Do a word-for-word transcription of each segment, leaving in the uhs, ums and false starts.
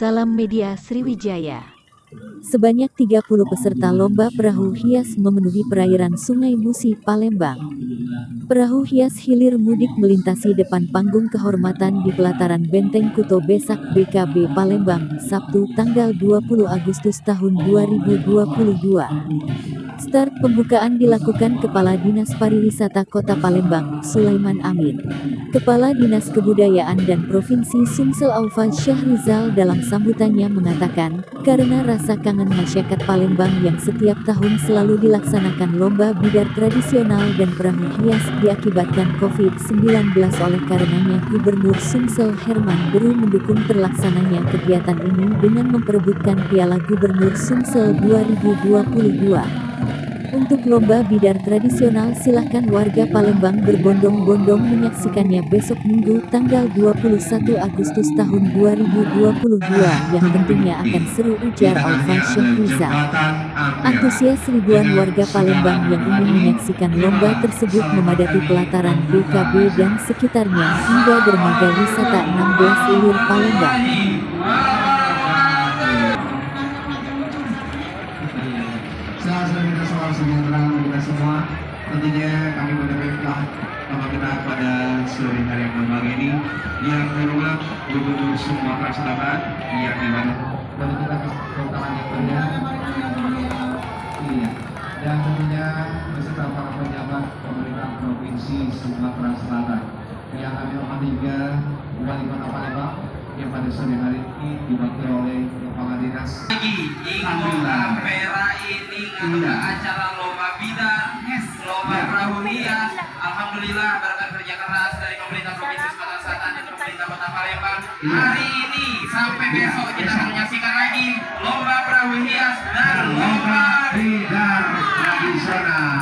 Salam Media Sriwijaya. Sebanyak tiga puluh peserta lomba perahu hias memenuhi perairan Sungai Musi, Palembang. Perahu hias hilir mudik melintasi depan panggung kehormatan di pelataran Benteng Kuto Besak B K B Palembang, Sabtu tanggal dua puluh Agustus tahun dua ribu dua puluh dua. Start pembukaan dilakukan Kepala Dinas Pariwisata Kota Palembang, Sulaiman Amin. Kepala Dinas Kebudayaan dan Provinsi Sumsel Aufa Syahrizal dalam sambutannya mengatakan, karena rasa kangen masyarakat Palembang yang setiap tahun selalu dilaksanakan lomba bidar tradisional dan perahu hias diakibatkan covid sembilan belas, oleh karenanya Gubernur Sumsel Herman Deru mendukung terlaksananya kegiatan ini dengan memperebutkan Piala Gubernur Sumsel dua ribu dua puluh dua. Untuk lomba bidar tradisional silahkan warga Palembang berbondong-bondong menyaksikannya besok Minggu tanggal dua puluh satu Agustus tahun dua ribu dua puluh dua yang tentunya akan seru, ujar Aufa Syahrizal. Antusias ribuan warga Palembang yang ingin menyaksikan lomba tersebut memadati pelataran B K B dan sekitarnya hingga dermaga wisata enam belas Ilir Palembang. Sejahtera kita semua, tentunya kami menyampaikan nama kita pada sore hari yang berbahagia ini yang merupakan Gubernur Sumatera Selatan yang dimana dan kita keutamaan yang banyak, iya, dan tentunya beserta para pejabat pemerintah Provinsi Sumatera Selatan yang kami hormati juga Wali Kota Palembang yang pada sore hari ini diwakili oleh Kepala Dinas. Alhamdulillah Pera ini ada acara lomba bidar, lomba perahu hias. Alhamdulillah berkat kerja keras dari pemerintah Provinsi Sumatera Selatan dan pemerintah Kota Palembang. Hari ini sampai besok kita akan menyaksikan lagi lomba perahu hias dan lomba bidar tradisional.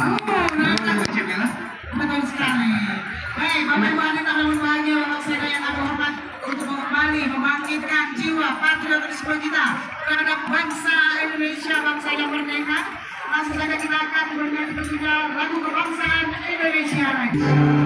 Betul sekali. Hei, Bapak Ibu Anda tak berbahagia, saya yang aku hormat untuk kembali membangkitkan jiwa patriotisme kita terhadap bangsa Indonesia, bangsa yang merdeka. Langsung saja kita akan bernyanyi juga lagu kebangsaan Indonesia lagi.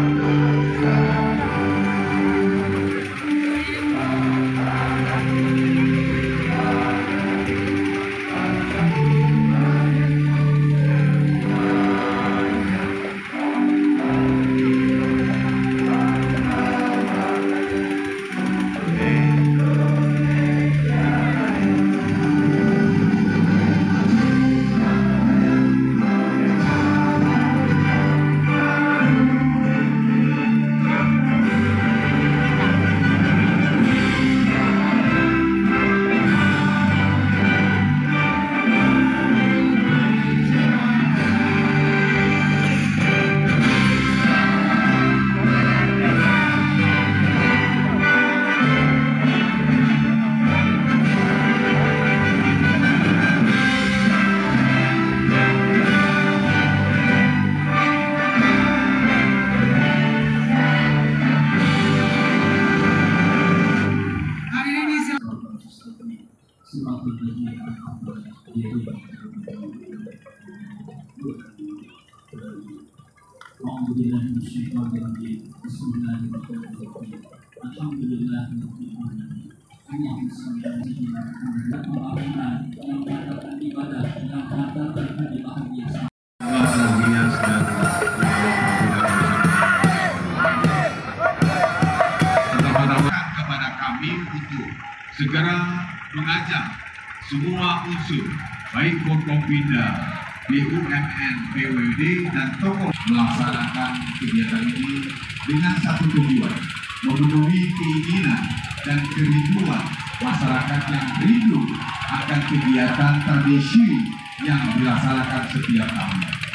Kepada kami untuk segera mengajak semua unsur baik Forkopimda, B U M N, B U M D dan tokoh melaksanakan kegiatan ini dengan satu tujuan, memenuhi keinginan dan kerinduan masyarakat yang rindu akan kegiatan tradisi yang dilaksanakan setiap tahun.